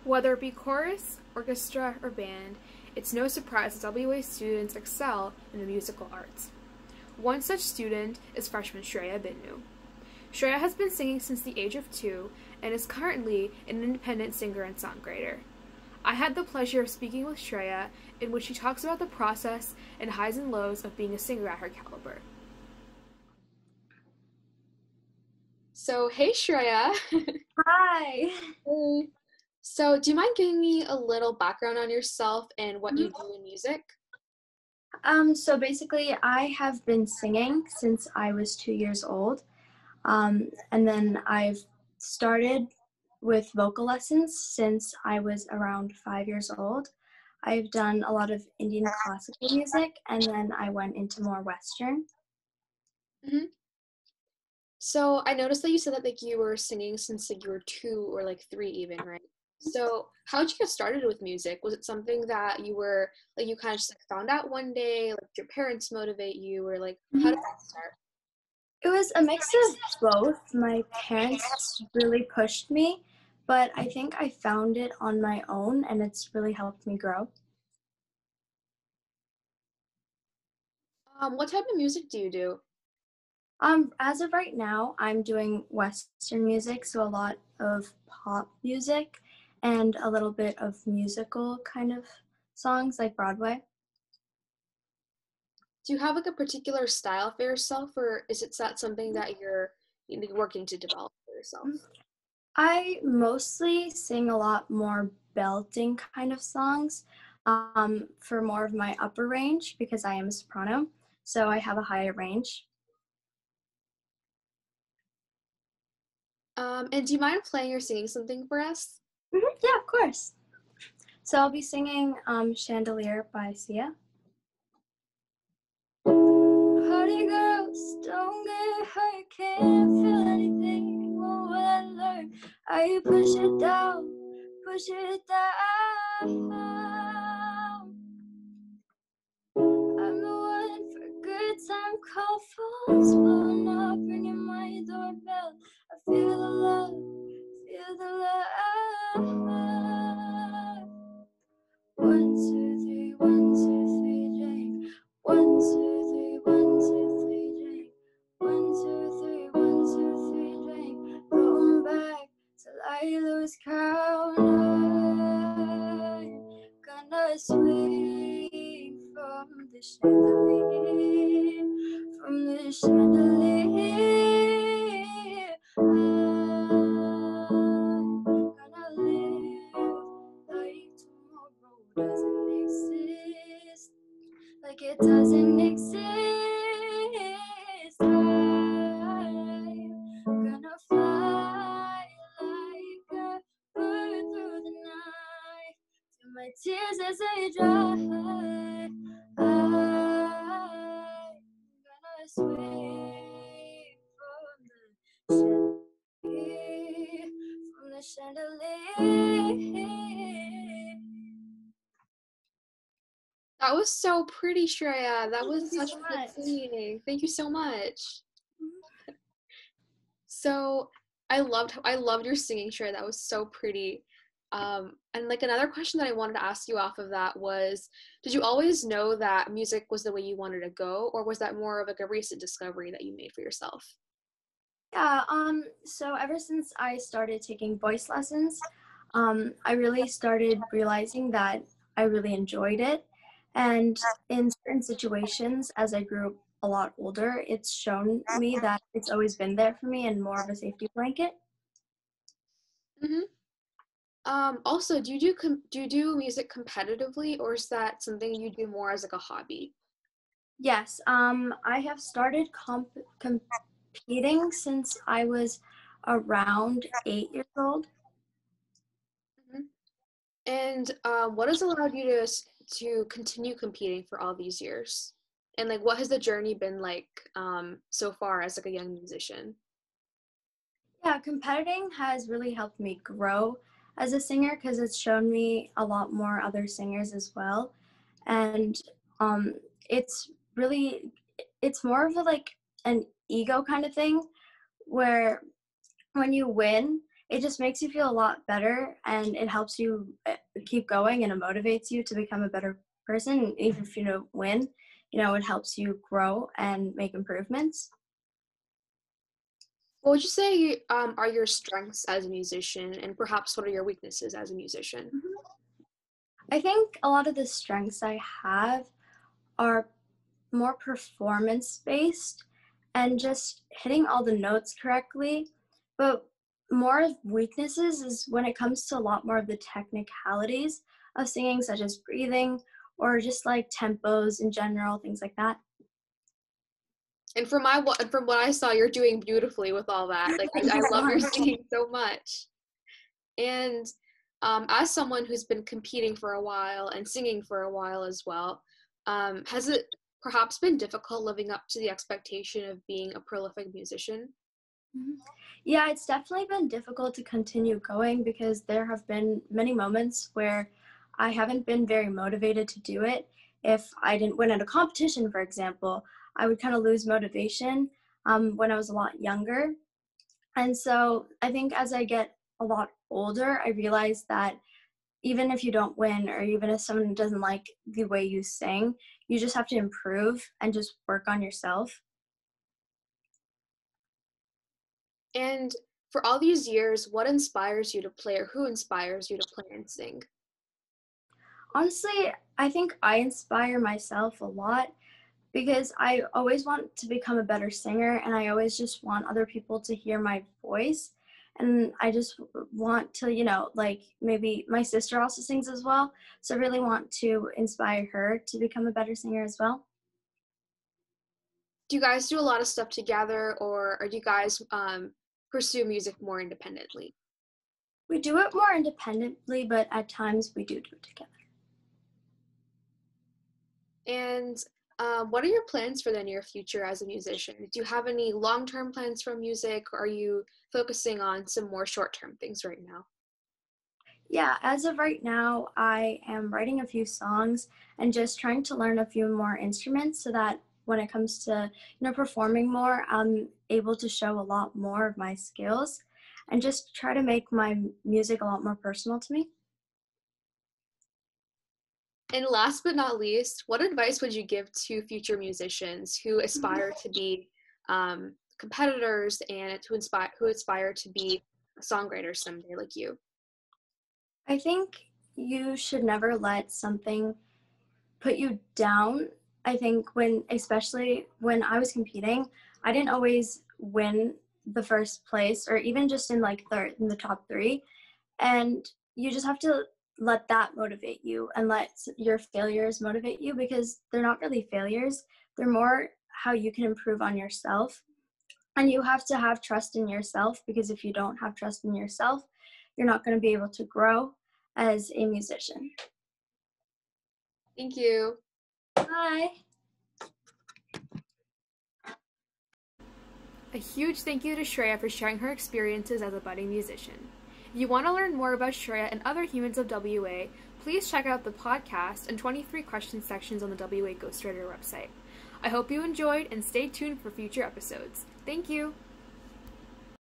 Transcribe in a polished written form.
Whether it be chorus, orchestra, or band, it's no surprise that WAis students excel in the musical arts. One such student is freshman Sreya Binu. Sreya has been singing since the age of 2 and is currently an independent singer and songwriter. I had the pleasure of speaking with Sreya, in which she talks about the process and highs and lows of being a singer at her caliber. So, hey Shreya. Hi. Hey. So, do you mind giving me a little background on yourself and what you do in music? So basically, I have been singing since I was 2 years old. And then I've started with vocal lessons since I was around 5 years old. I've done a lot of Indian classical music, and then I went into more Western. hmm So, I noticed that you said that you were singing since you were 2 or 3 even, right? So, how did you get started with music? Was it something that you were you kind of just found out one day, did your parents motivate you, or how did Mhm. that start? It was a mix of both. My parents really pushed me, but I think I found it on my own, and it's really helped me grow. What type of music do you do? As of right now, I'm doing Western music, so a lot of pop music and a little bit of musical kind of songs like Broadway. Do you have a particular style for yourself, or is it that something that you're working to develop for yourself? I mostly sing a lot more belting kind of songs for more of my upper range because I am a soprano, so I have a higher range. And do you mind playing or singing something for us? Yeah, of course. So I'll be singing Chandelier by Sia. Party girls, don't get hurt, can't feel anything. What will I learn? I push it down, push it down. I'm the one for a good time, call phones, blowing up, ringing my doorbell. I feel the love, feel the love. 1, 2, 3, 1, 2, 3, drink. 1, 2, 3, 1, 2, 3, drink. 1, 2, 3, 1, 2, 3, drink. Going back till I lose count. I'm gonna swing from the chandelier, from the chandelier. I'm gonna live like tomorrow doesn't exist, like it doesn't exist. I'm gonna fly like a bird through the night, till my tears as they dry. I'm gonna swing from the chandelier. That was so pretty, Shreya. That was Thank you such so good much. singing. Thank you so much. So I loved your singing, Shreya. That was so pretty. And another question that I wanted to ask you off of that was, did you always know that music was the way you wanted to go, or was that more of a recent discovery that you made for yourself? Yeah, so ever since I started taking voice lessons, I really started realizing that I really enjoyed it. And in certain situations, as I grew a lot older, it's shown me that it's always been there for me and more of a safety blanket. hmm Also, do you do music competitively, or is that something you do more as a hobby? Yes, I have started competing since I was around 8 years old. hmm And what has allowed you to continue competing for all these years? And what has the journey been like so far as a young musician? Yeah, competing has really helped me grow as a singer because it's shown me a lot more other singers as well. And um, it's really, it's more of an ego kind of thing where when you win, it just makes you feel a lot better, and it helps you keep going, and it motivates you to become a better person. Even if you don't win, it helps you grow and make improvements. What would you say are your strengths as a musician, and perhaps what are your weaknesses as a musician? I think a lot of the strengths I have are more performance based and just hitting all the notes correctly. But more of weaknesses is when it comes to a lot more of the technicalities of singing, such as breathing or just like tempos in general, things like that. And from what I saw, you're doing beautifully with all that. Like I love your singing so much. And as someone who's been competing for a while and singing for a while as well, has it perhaps been difficult living up to the expectation of being a prolific musician? Yeah, it's definitely been difficult to continue going because there have been many moments where I haven't been very motivated to do it. If I didn't win at a competition, for example, I would kind of lose motivation when I was a lot younger. And so I think as I get a lot older, I realize that even if you don't win or even if someone doesn't like the way you sing, you just have to improve and just work on yourself. And for all these years, what inspires you to play, or who inspires you to play and sing? Honestly, I think I inspire myself a lot because I always want to become a better singer, and I always just want other people to hear my voice. And I just want to, like maybe my sister also sings as well. So I really want to inspire her to become a better singer as well. Do you guys do a lot of stuff together, or do you guys pursue music more independently? We do it more independently, but at times we do it together. And what are your plans for the near future as a musician? Do you have any long-term plans for music, or are you focusing on some more short-term things right now? Yeah, as of right now, I am writing a few songs and just trying to learn a few more instruments so that when it comes to, performing more, I'm able to show a lot more of my skills and just try to make my music a lot more personal to me. And last but not least, what advice would you give to future musicians who aspire to be competitors and who aspire to be songwriters someday like you? I think you should never let something put you down. I think especially when I was competing, I didn't always win the first place or even just in like third in the top three. And you just have to let that motivate you and let your failures motivate you because they're not really failures. They're more how you can improve on yourself. And you have to have trust in yourself because if you don't have trust in yourself, you're not going to be able to grow as a musician. Thank you. Bye. A huge thank you to Sreya for sharing her experiences as a budding musician. If you want to learn more about Sreya and other humans of WA, please check out the podcast and 23 question sections on the WA Ghostwriter website. I hope you enjoyed and stay tuned for future episodes. Thank you!